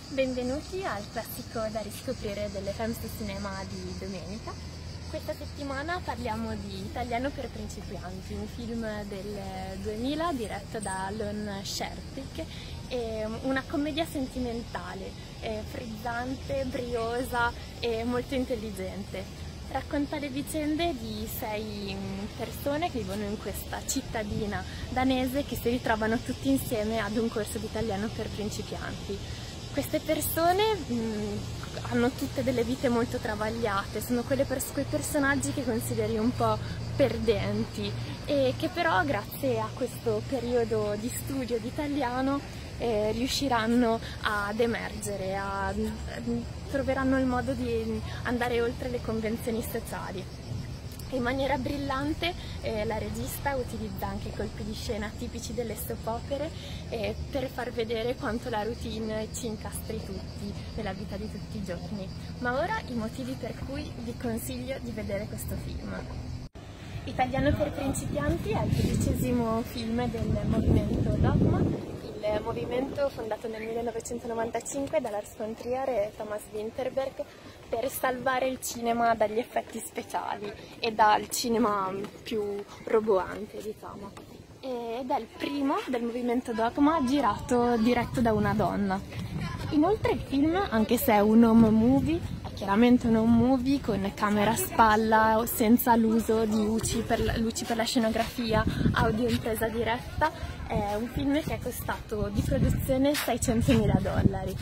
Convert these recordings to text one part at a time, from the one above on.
Benvenuti al classico da riscoprire delle Femmes du Cinema di domenica. Questa settimana parliamo di Italiano per principianti, un film del 2000 diretto da Lon Schertig, una commedia sentimentale, frizzante, briosa e molto intelligente. Racconta le vicende di 6 persone che vivono in questa cittadina danese che si ritrovano tutti insieme ad un corso di italiano per principianti. Queste persone hanno tutte delle vite molto travagliate, sono quei personaggi che consideri un po' perdenti e che però grazie a questo periodo di studio di italiano riusciranno ad emergere, troveranno il modo di andare oltre le convenzioni sociali. In maniera brillante la regista utilizza anche i colpi di scena tipici delle soap opere per far vedere quanto la routine ci incastri tutti nella vita di tutti i giorni. Ma ora i motivi per cui vi consiglio di vedere questo film. Italiano per principianti è il 13° film del movimento Dogma, il movimento fondato nel 1995 da Lars von Trier e Thomas Vinterberg per salvare il cinema dagli effetti speciali e dal cinema più roboante, diciamo. Ed è il primo del movimento Dogma diretto da una donna. Inoltre il film, anche se è un home movie, è chiaramente un home movie con camera a spalla, senza l'uso di luci per la scenografia, audio in presa diretta, è un film che è costato di produzione $600.000.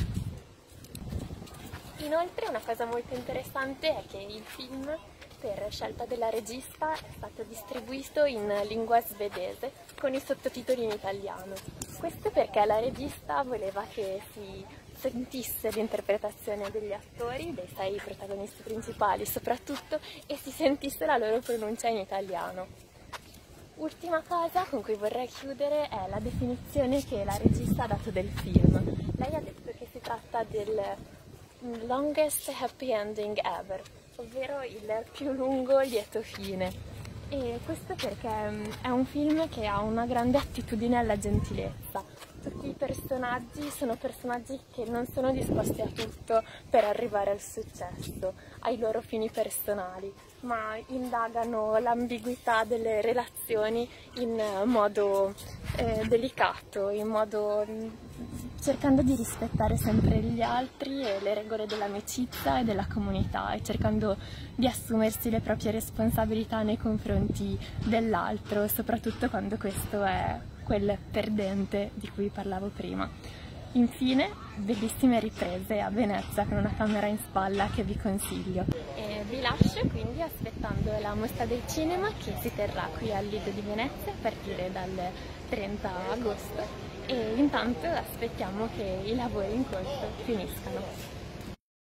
Inoltre una cosa molto interessante è che il film, per scelta della regista, è stato distribuito in lingua svedese con i sottotitoli in italiano. Questo perché la regista voleva che si sentisse l'interpretazione degli attori, dei 6 protagonisti principali soprattutto, e si sentisse la loro pronuncia in italiano. Ultima cosa con cui vorrei chiudere è la definizione che la regista ha dato del film. Lei ha detto che si tratta del longest happy ending ever, ovvero il più lungo lieto fine. E questo perché è un film che ha una grande attitudine alla gentilezza. Tutti i personaggi sono personaggi che non sono disposti a tutto per arrivare al successo, ai loro fini personali, ma indagano l'ambiguità delle relazioni in modo delicato, cercando di rispettare sempre gli altri e le regole dell'amicizia e della comunità, e cercando di assumersi le proprie responsabilità nei confronti dell'altro, soprattutto quando questo è quel perdente di cui parlavo prima. Infine, bellissime riprese a Venezia con una camera in spalla che vi consiglio. E vi lascio quindi aspettando la mostra del cinema che si terrà qui al Lido di Venezia a partire dal 30 agosto e intanto aspettiamo che i lavori in corso finiscano.